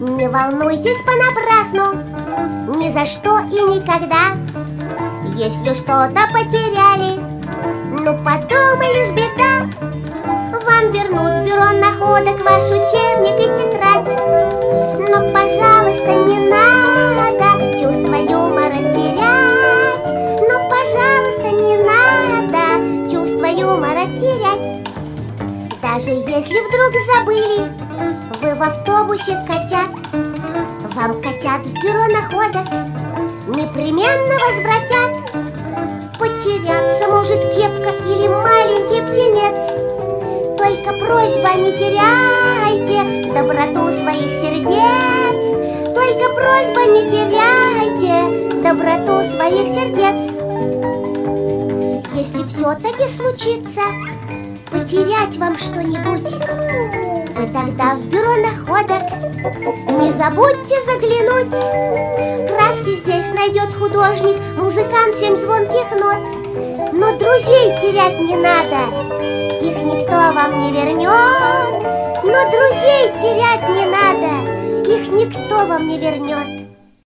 Не волнуйтесь понапрасну, ни за что и никогда. Если что-то потеряли, ну подумаешь, беда. Вам вернут в бюро находок ваш учебник и тетрадь. Но, пожалуйста, не надо чувство юмора терять. Но, пожалуйста, не надо чувство юмора терять. Даже если вдруг забыли вы в автобусе котят, вам котят в бюро находок непременно возвратят. Потеряться может кепка или маленький птенец. Только просьба, не теряйте доброту своих сердец. Только просьба, не теряйте доброту своих сердец. Если все-таки случится потерять вам что-нибудь, вы тогда в бюро находок не забудьте заглянуть. Краски здесь найдет художник, музыкант 7 звонких нот. Но друзей терять не надо, их никто вам не вернет. Но друзей терять не надо, их никто вам не вернет.